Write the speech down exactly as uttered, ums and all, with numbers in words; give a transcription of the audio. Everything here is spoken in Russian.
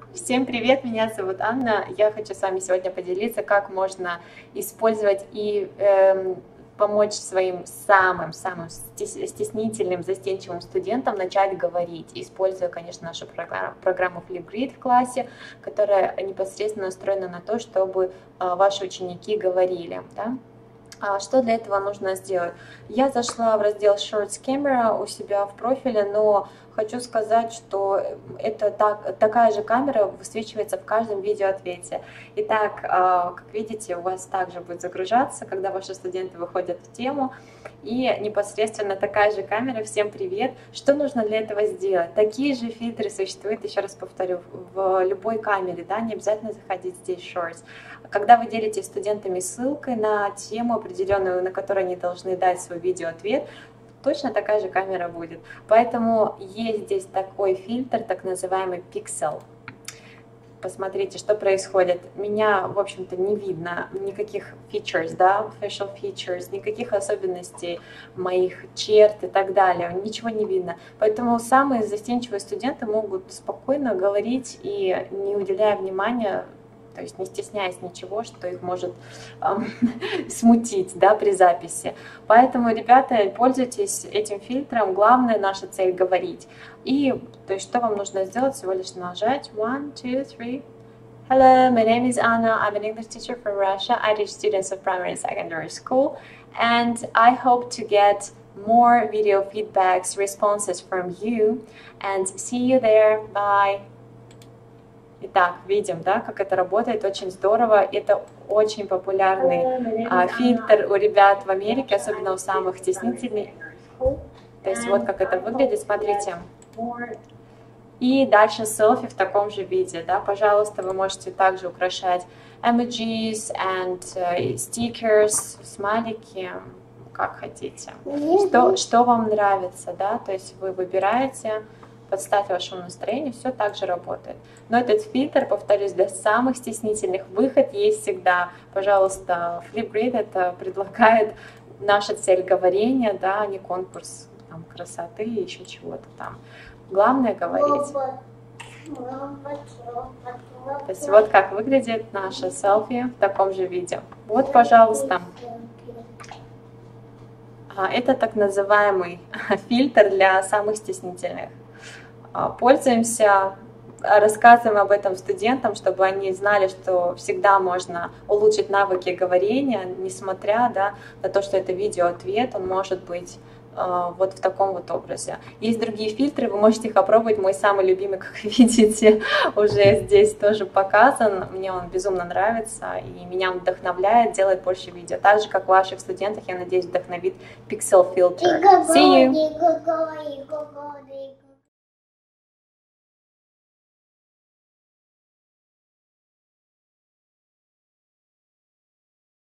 Всем привет, меня зовут Анна. Я хочу с вами сегодня поделиться, как можно использовать и эм, помочь своим самым-самым стеснительным, застенчивым студентам начать говорить, используя, конечно, нашу программу Flipgrid в классе, которая непосредственно настроена на то, чтобы ваши ученики говорили. Да? Что для этого нужно сделать? Я зашла в раздел Shorts Camera у себя в профиле, но хочу сказать, что это так, такая же камера высвечивается в каждом видеоответе. Итак, как видите, у вас также будет загружаться, когда ваши студенты выходят в тему. И непосредственно такая же камера. Всем привет! Что нужно для этого сделать? Такие же фильтры существуют, еще раз повторю, в любой камере, да, не обязательно заходить здесь в Shorts. Когда вы делитесь с студентами ссылкой на тему определенную, на которой они должны дать свой видеоответ, точно такая же камера будет. Поэтому есть здесь такой фильтр, так называемый Pixel. Посмотрите, что происходит. Меня, в общем-то, не видно никаких features, да, facial features, никаких особенностей моих черт и так далее. Ничего не видно. Поэтому самые застенчивые студенты могут спокойно говорить и не уделяя внимания, то есть не стесняясь ничего, что их может эм, смутить, да, при записи. Поэтому, ребята, пользуйтесь этим фильтром. Главное, наша цель — говорить. И то есть, что вам нужно сделать? Всего лишь нажать. One, two, three. Hello, my name is Anna. I'm an English teacher from Russia. I teach students of primary and secondary school. And I hope to get more video feedbacks, responses from you. And see you there. Bye. Итак, видим, да, как это работает, очень здорово. Это очень популярный а, фильтр у ребят в Америке, особенно у самых стеснительных. То есть вот как это выглядит, смотрите. И дальше селфи в таком же виде, да, пожалуйста, вы можете также украшать emojis and uh, stickers, смайлики, как хотите. Что, что вам нравится, да, то есть вы выбираете, подстать вашему настроению, все так же работает. Но этот фильтр, повторюсь, для самых стеснительных, выход есть всегда. Пожалуйста, Flipgrid это предлагает наша цель говорения, да, а не конкурс там, красоты и еще чего-то там. Главное говорить. То есть вот как выглядит наша селфи в таком же виде. Вот, пожалуйста. Это так называемый фильтр для самых стеснительных. Пользуемся, рассказываем об этом студентам, чтобы они знали, что всегда можно улучшить навыки говорения, несмотря, да, на то, что это видеоответ, он может быть э, вот в таком вот образе. Есть другие фильтры, вы можете их опробовать. Мой самый любимый, как видите, уже здесь тоже показан. Мне он безумно нравится и меня он вдохновляет делать больше видео. Так же, как ваших студентов, я надеюсь, вдохновит Pixel Filter. See you!